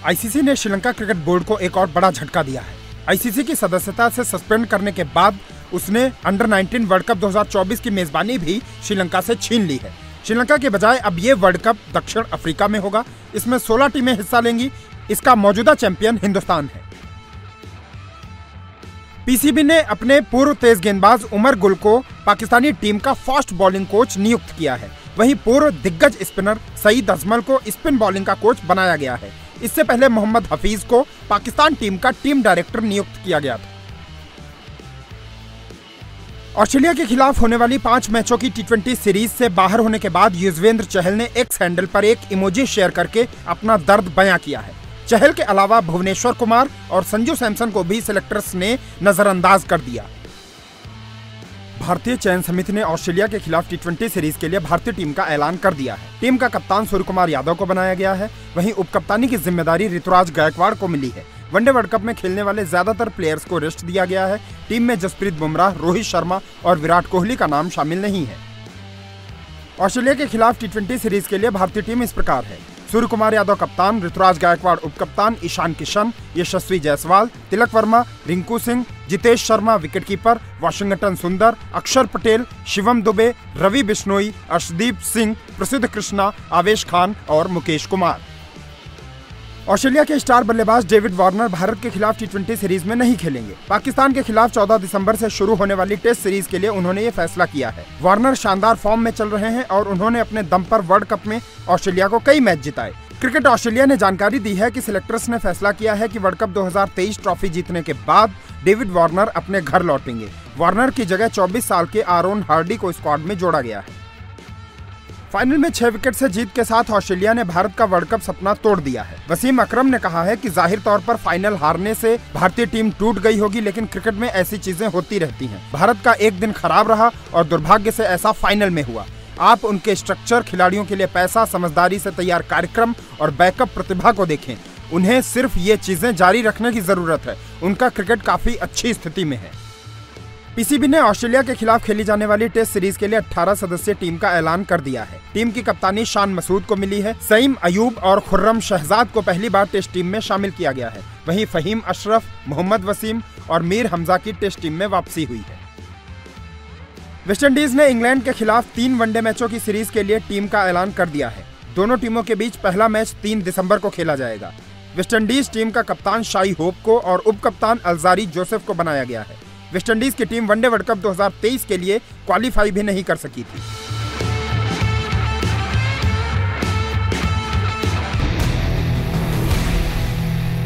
ICC ने Sri Lanka cricket board को एक और बड़ा झटका दिया है। आईसीसी की सदस्यता से सस्पेंड करने के बाद उसने अंडर 19 वर्ल्ड कप 2024 की मेजबानी भी श्रीलंका से छीन ली है। श्रीलंका के बजाय अब ये वर्ल्ड कप दक्षिण अफ्रीका में होगा। इसमें 16 टीमें हिस्सा लेंगी। इसका मौजूदा चैंपियन हिंदुस्तान है। पीसीबी ने अपने पूर्व तेज गेंदबाज उमर गुल को पाकिस्तानी टीम का फास्ट बॉलिंग कोच नियुक्त किया है। वहीं पूर्व दिग्गज स्पिनर सईद अजमल को स्पिन बॉलिंग का कोच बनाया गया है। इससे पहले मोहम्मद हफीज को पाकिस्तान टीम का टीम डायरेक्टर नियुक्त किया गया था। ऑस्ट्रेलिया के खिलाफ होने वाली 5 मैचों की टी20 सीरीज से बाहर होने के बाद युजवेंद्र चहल ने एक्स हैंडल पर एक इमोजी शेयर करके अपना दर्द बयां किया है। चहल के अलावा भुवनेश्वर कुमार और संजू सैमसन को भी सिलेक्टर्स ने नजरअंदाज कर दिया। भारतीय चयन समिति ने ऑस्ट्रेलिया के खिलाफ टी20 सीरीज के लिए भारतीय टीम का ऐलान कर दिया है। टीम का कप्तान सूर्य कुमार यादव को बनाया गया है। वहीं उपकप्तानी की जिम्मेदारी ऋतुराज गायकवाड़ को मिली है। वनडे वर्ल्ड कप में खेलने वाले ज्यादातर प्लेयर्स को रेस्ट दिया गया है। टीम में जसप्रीत बुमराह, रोहित शर्मा और विराट कोहली का नाम शामिल नहीं है। ऑस्ट्रेलिया के खिलाफ टी20 सीरीज के लिए भारतीय टीम इस प्रकार है। सूर्य कुमार यादव कप्तान, ऋतुराज गायकवाड़ उपकप्तान, ईशान किशन, यशस्वी जायसवाल, तिलक वर्मा, रिंकू सिंह, जितेश शर्मा विकेटकीपर, वाशिंगटन सुंदर, अक्षर पटेल, शिवम दुबे, रवि बिश्नोई, अर्शदीप सिंह, प्रसिद्ध कृष्णा, आवेश खान और मुकेश कुमार। ऑस्ट्रेलिया के स्टार बल्लेबाज डेविड वार्नर भारत के खिलाफ टी20 सीरीज में नहीं खेलेंगे। पाकिस्तान के खिलाफ 14 दिसंबर से शुरू होने वाली टेस्ट सीरीज के लिए उन्होंने ये फैसला किया है। वार्नर शानदार फॉर्म में चल रहे हैं और उन्होंने अपने दम पर वर्ल्ड कप में ऑस्ट्रेलिया को कई मैच जिताए। क्रिकेट ऑस्ट्रेलिया ने जानकारी दी है कि सिलेक्टर्स ने फैसला किया है कि वर्ल्ड कप 2023 ट्रॉफी जीतने के बाद डेविड वार्नर अपने घर लौटेंगे। वार्नर की जगह 24 साल के आरोन हार्डी को स्क्वाड में जोड़ा गया है। फाइनल में 6 विकेट से जीत के साथ ऑस्ट्रेलिया ने भारत का वर्ल्ड कप सपना तोड़ दिया है। वसीम अकरम ने कहा है कि जाहिर तौर पर फाइनल हारने से भारतीय टीम टूट गई होगी, लेकिन क्रिकेट में ऐसी चीजें होती रहती हैं। भारत का एक दिन खराब रहा और दुर्भाग्य से ऐसा फाइनल में हुआ। आप उनके स्ट्रक्चर, खिलाड़ियों के लिए पैसा, समझदारी से तैयार कार्यक्रम और बैकअप प्रतिभा को देखें। उन्हें सिर्फ ये चीजें जारी रखने की जरूरत है। उनका क्रिकेट काफी अच्छी स्थिति में है। पीसीबी ने ऑस्ट्रेलिया के खिलाफ खेली जाने वाली टेस्ट सीरीज के लिए 18 सदस्यीय टीम का ऐलान कर दिया है। टीम की कप्तानी शान मसूद को मिली है। सईम अयूब और खुर्रम शहजाद को पहली बार टेस्ट टीम में शामिल किया गया है। वहीं फहीम अशरफ, मोहम्मद वसीम और मीर हमजा की टेस्ट टीम में वापसी हुई है। वेस्टइंडीज ने इंग्लैंड के खिलाफ 3 वनडे मैचों की सीरीज के लिए टीम का ऐलान कर दिया है। दोनों टीमों के बीच पहला मैच 3 दिसंबर को खेला जाएगा। वेस्टइंडीज टीम का कप्तान शाई होप को और उप कप्तान अलजारी जोसेफ को बनाया गया है। वेस्टइंडीज की टीम वनडे वर्ल्ड कप 2023 के लिए क्वालीफाई भी नहीं कर सकी थी।